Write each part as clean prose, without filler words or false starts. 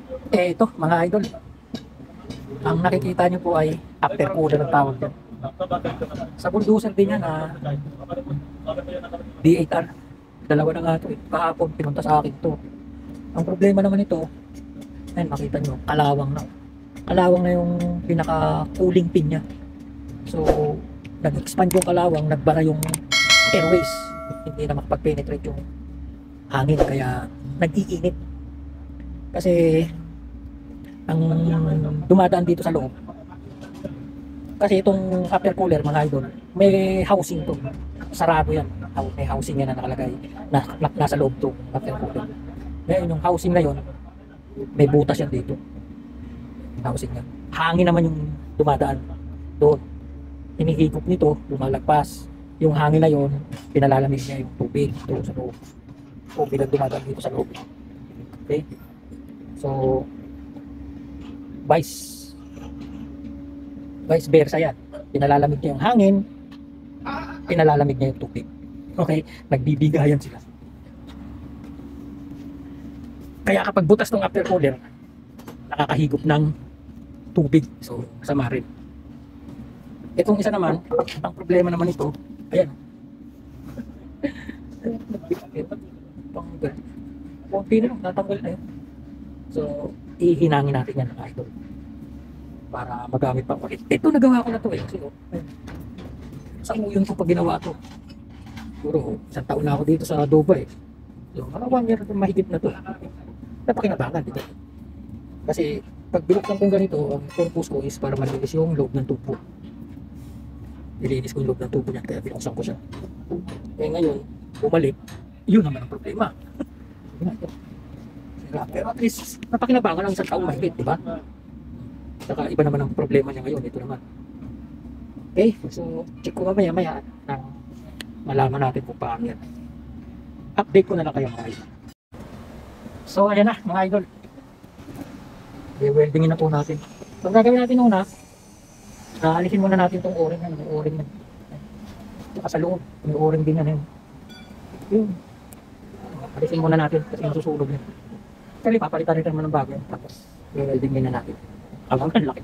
Ito mga idol, ang nakikita nyo po ay after cooler ang tawag dyan. Sa bulldozer din yan na D8R. Dalawa na nga ito eh. Kahapon pinunta sa akin to. Ang problema naman ito, ayun makita nyo, kalawang na. Kalawang na yung pinaka cooling pin niya. So, nag-expand yung kalawang, nagbara yung airways. Hindi na makapag-penetrate yung hangin, kaya nag-iinit. Kasi ang dumadaan dito sa loob, kasi itong upper cooler mga idol, may housing to, sarado yan, may housing yan na nakalagay na nasa loob to upper cooler. Ngayon yung housing na yon, may butas yan dito, housing yan, hangin naman yung dumadaan doon, hinihigop nito, lumalagpas yung hangin na yon, pinalalamig niya yung tubig dito sa loob, tubig ang dumadaan dito sa loob. Okay, so vice versa yan. Pinalalamig niya yung hangin, pinalalamig niya yung tubig. Okay? Nagbibigayan sila. Kaya kapag butas ng after cooler, nakakahigop ng tubig. So, masama rin. Itong isa naman, ang problema naman ito, ayan. Tanggal. Kunti na lang, natanggal na yun. So, ihinangin natin yan ng idol para magamit pa ulit. Ito nagawa ko na to eh. Kasi sa umuyon ko pag ginawa to. Siguro isang taon na ako dito sa Dubai. So mga 1 year mahigit na to. Napakinabangan dito. Kasi pag binuksan kong ganito, ang purpose ko is para malinis yung loob ng tubo. Nilinis ko yung loob ng tubo niyan kaya binuksan ko siya. Eh ngayon, bumalik, yun naman ang problema. Pero at least napakinabangan lang isang taong mahigit, di ba? Saka iba naman ang problema niya ngayon, ito naman. Okay, so check ko mamaya nang malaman natin kung paano yan. Update ko na lang kayo mga idol. So ayan na mga idol. I-weldingin na po natin. So ang gagawin natin una, alisin muna natin itong o-ring na, yung o-ring na. Saka sa loob, may o-ring din yan. Yun. Alisin muna natin kasi masusunog yan. Kasi papalitan rin naman ng bago yan. Tapos i-weldingin na natin. Ang laki.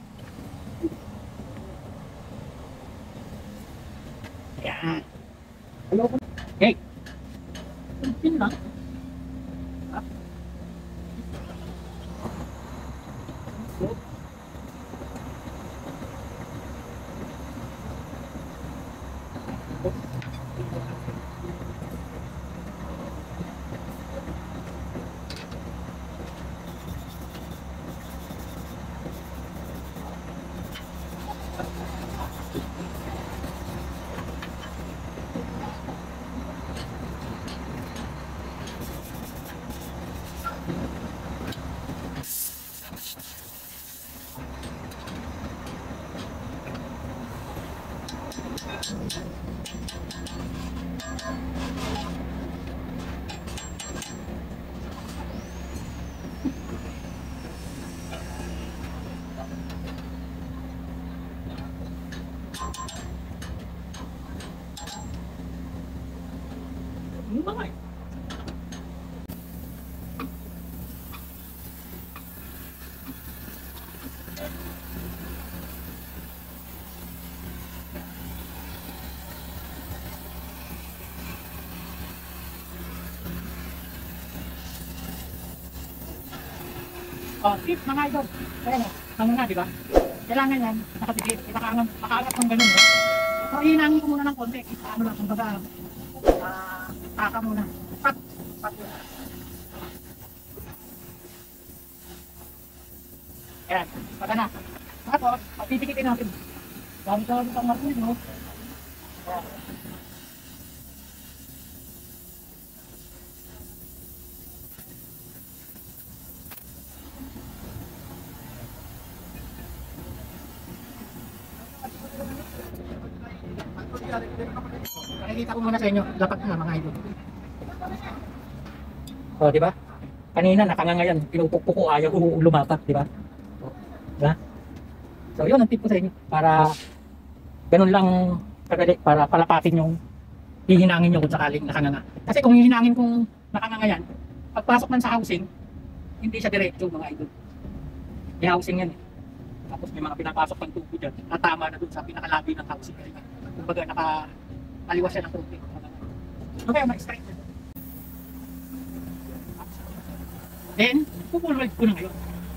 Ayan. Okay. Yun lang. Bakit? Oh, tip mga idol. Ayan o, ano nga, di ba? Kailangan yan, nakatipid. Makaangat ng ganun, no? So, hinangin ko muna ng konti. Ano lang, kumbaga, taka muna. Pat muna. Ayan, pagka na. Tapos, patipikitin natin. Dami-dami pang marunod, no? Ayan. Nakikita ko muna sa inyo, dapat na mga idol. O, di ba? Kanina nakangangayan, pinupukpuk ko, ayaw lumapat, di ba? Diba? So, yun ang tip ko sa inyo. Para ganun lang kadali, para palapatin yung hihinangin nyo kung sakaling nakanganga. Kasi kung hihinangin kung nakanganga yan, pagpasok man sa housing, Hindi siya diretso mga idol. May housing yan eh. Tapos may mga pinapasok pang tubo dyan. Natama na dun sa pinakalabi ng housing. Kumbaga nakaliwas siya ng konti. Ano kaya ma-strike na? Then, pupulwag ko na ngayon.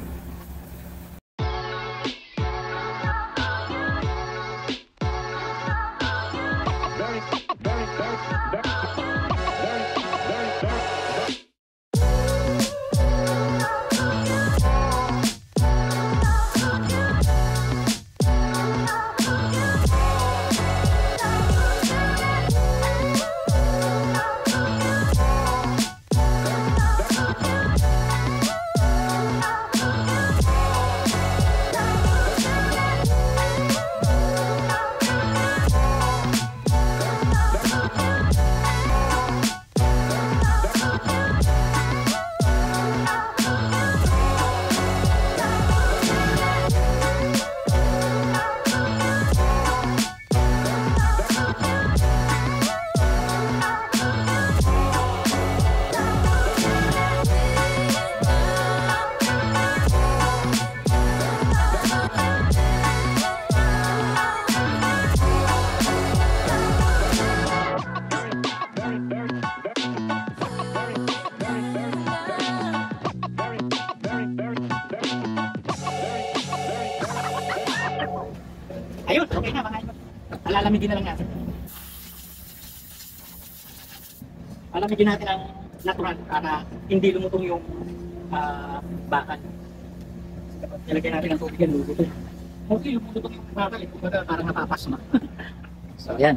Ayun, okay na mga idol. Alalamigin na lang natin. Alamigin natin ang natural para hindi lumutong yung bakal. Kapag nilagyan natin ang tubig yan, lumutong. Okay, lumutong yung bakal. Kumbaga parang napapasma. So, yan.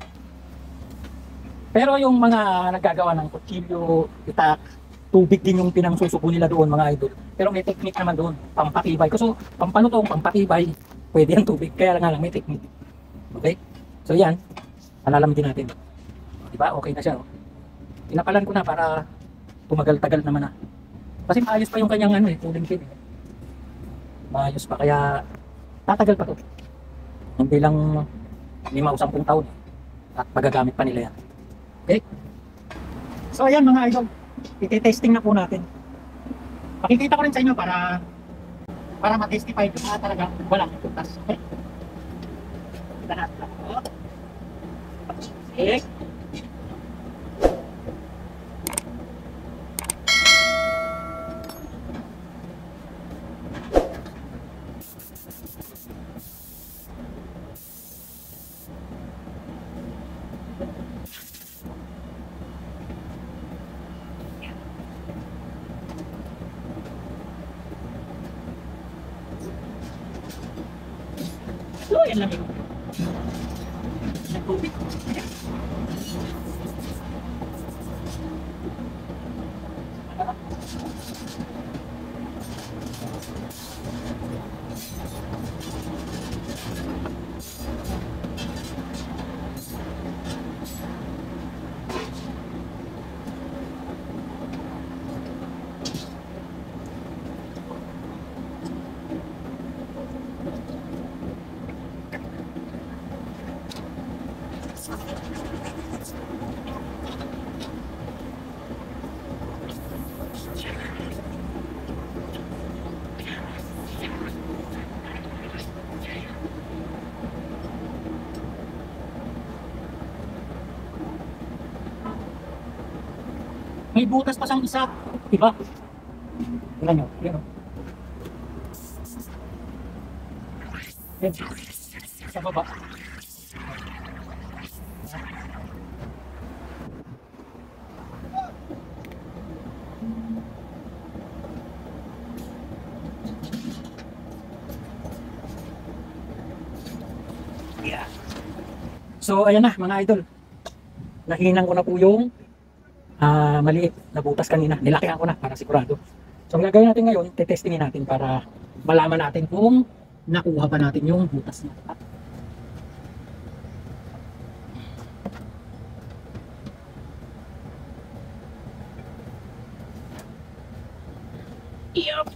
Pero yung mga naggagawa ng kutsilyo, itak, tubig din yung pinangsusuko nila doon mga idol. Pero may technique naman doon, pampatibay. Kasi pampanutong, pampatibay, pwede ang tubig. Kaya nga lang may technique. Okay? So yan, alalamigin natin. Diba? Okay na siya. Oh. Pinapalan ko na para tumagal-tagal naman na. Kasi maayos pa yung kanyang cooling pin. Maayos pa, kaya tatagal pa to. Hindi lang 5-10 taon. At magagamit pa nila yan. Okay? So ayan mga idol, iti-testing na po natin. Pakikita ko rin sa inyo para ma-testify nyo na talaga walang putas. Okay? Kita natin lang ito. Okay. So, yan lang yun. Nag-tubig. May butas pa siyang isa, diba? Tingnan nyo, yun o. Yan, sa baba. Yeah. So ayan na mga idol, nahinan ko na po yung maliit na butas kanina, nilakihan ko na para sigurado. So ang gagawin natin ngayon, tetestingin natin para malaman natin kung nakuha ba natin yung butas na. Yup.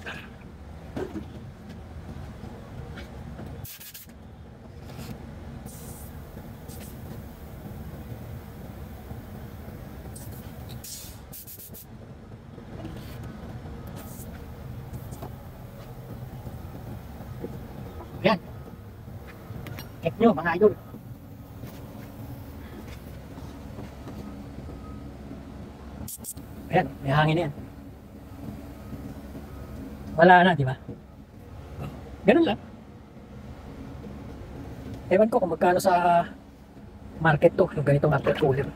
Ayan. Check nyo mga idol. Ayan, may hangin na yan. Wala na, di ba? Ganun lang. Ewan ko kung magkano sa market to, yung ganitong water cooler.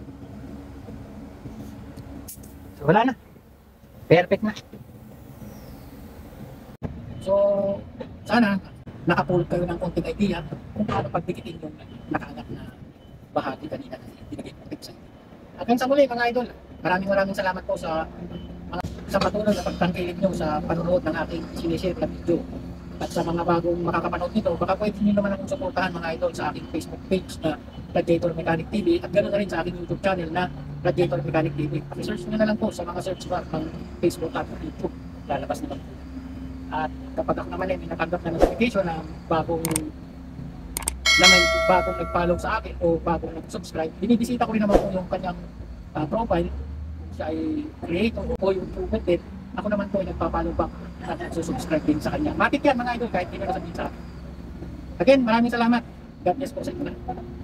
So, wala na. Perfect na. So, sana nakapulot kayo ng konting idea kung paano pagdikitin yung nakaangat na bahagi kanina na binigay ko tips sa inyo. Hanggang sa muli mga idol, maraming salamat po sa patuloy na pagtangkilik nyo sa panonood ng aking sinishare na video. At sa mga bagong makakapanood nito, baka pwede nyo naman akong suportahan mga idol sa aking Facebook page na Gladiator Mechanic TV at ganoon na rin sa aking YouTube channel na Gladiator Mechanic TV. I-search nyo na lang po sa mga search bar ng Facebook at YouTube. Lalabas naman po. At kapag ako naman ay may natanggap na notification na bagong nag-follow sa akin o bagong nag-subscribe, binibisita ko rin naman po yung kanyang profile. Kung siya ay creator o yung improvement din, ako naman po ay nagpa-follow back at nagsusubscribe din sa kanya. Matik yan mga idol kahit hindi na sabihin sa akin. Again, maraming salamat. God bless po sa inyo.